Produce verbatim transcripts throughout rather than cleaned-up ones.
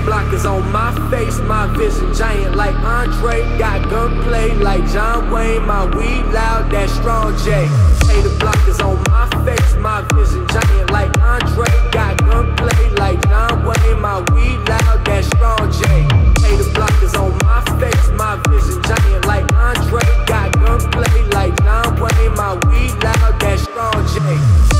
blockers on my face, my vision giant like Andre. Got gunplay like John Wayne, my weed loud, that strong J. Hater blockers on my face, my vision giant like Andre. Got gunplay like John Wayne, my weed loud, that strong J. Hater blockers on my face, my vision giant like Andre. Got gunplay like John Wayne, my weed loud, that strong J.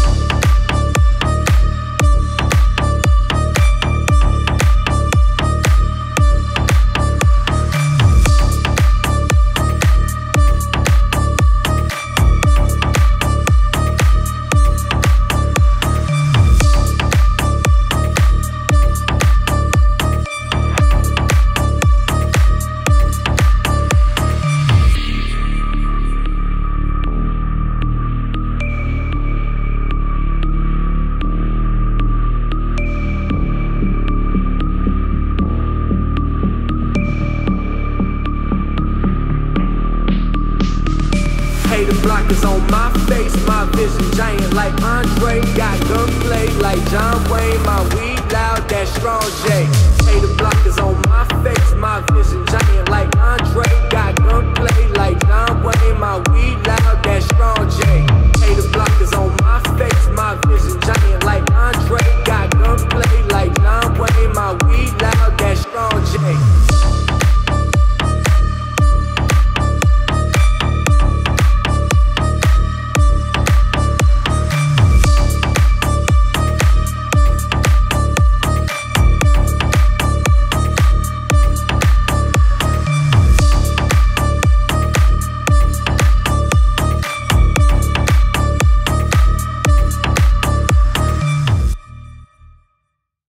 Hater blockers on my face, my vision giant like Andre. Got gunplay like John Wayne, my weed loud, that strong J. Hater blockers on